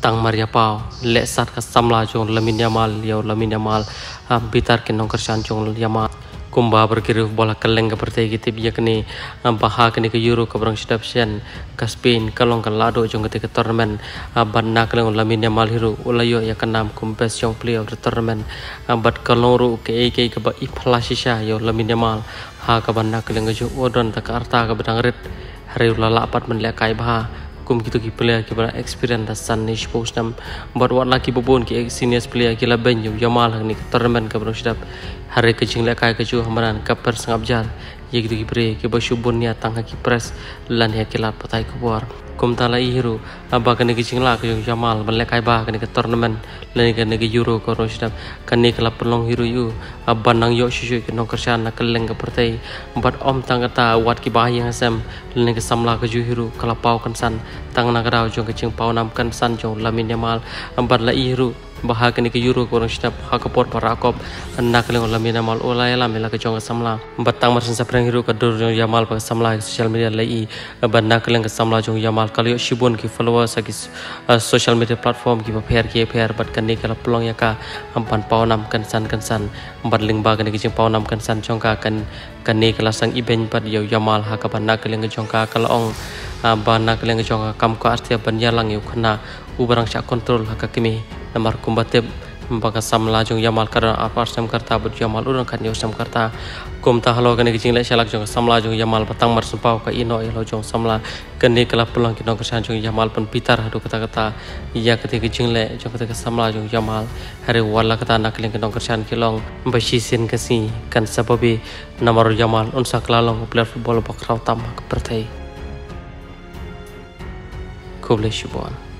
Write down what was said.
tang Maria Pau lesat ka samla jong Lamine Yamal bitar ke nongker jong Yamal kumba berkiru bola keleng ke pertai kita biak ni baha kini ke Euro ke berang sedap sian ke Spain kalong ke lado jong ketika tournament banna keleng Lamine Yamal hiru ulayo ya kenam kumpes jong player of the tournament bat kalong ru ke ke ba iplasisha yo Lamine Yamal ha ka banna keleng ke jo odon tak arta ke bedang rit hari ulala apat menlek kai baha kum gitu ki player ki bara experience da san ni suppose nam but wat laki bobon ki senior player ki la benjo Yamal ni tournament ka berang sedap hari kecing lek kai ke ju hamaran ka per sangap jar ye gitu ki bre ki basubun ni atang ki press lan ya ki lat patai ku war kum tala i hero aba kan ki cingla ke Yamal ban lek kai ba kan ki tournament lan kan ki Euro ko berang sedap kan ni kala pelong hero yu aban nang yo shu ki nong kersan na keleng ka pertai but om tang kata wat ki ba yang sam lan ki samla ke ju hero kala pau kan san tang na grau jong kecing pau nam kan san jong Lamine Yamal ambat la i hero baha kini ke Euro ko sedap ha ka por parakop nak leng Lamine Yamal ola ya lamela ke jong samla batang marsen sapreng hero ka dur jong Yamal pa samla social media lai ban nak leng ke samla jong Yamal kali shibun ki followers ki social media platform ki pair bat kan ni kala pelong ya ka ampan pau nam kan san bat ling ba kini ke jing pau nam kan san jong ka kan ni kala sang event pat yo Yamal ha ka ban nak leng ke jong ka kala ong ban nak leng ke jong kam ko artia ban yalang yu khana ubarang sya kontrol ha ka kimi namar kumbatib baka samla jong Yamal karena apa sam karta bud Yamal urang kan yo sam karta kum ta halo kan kijing le shalak jong samla jong Yamal patang mar supau ka ino elo jong samla kan ni kala pulang kinong kesan jong Yamal pen pitar hadu kata iya ketika kijing le jong ketika samla jong Yamal hari wala kata nak ling kinong kesan kilong basisin kasi kan sababi namar Yamal unsa klalong player football bakraw tam pertai kuble shibon